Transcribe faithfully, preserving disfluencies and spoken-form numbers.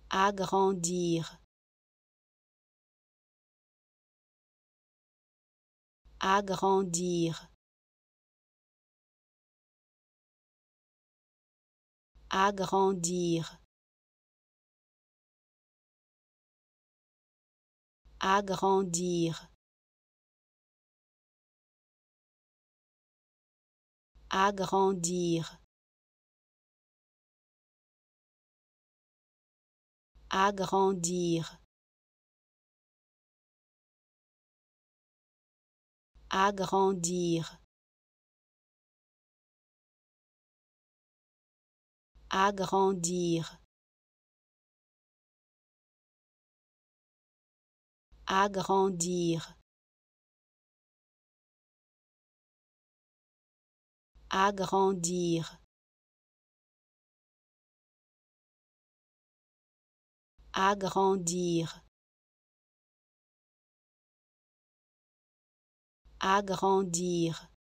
agrandir, agrandir, agrandir, agrandir, agrandir, agrandir, agrandir, agrandir, agrandir, agrandir, agrandir, agrandir,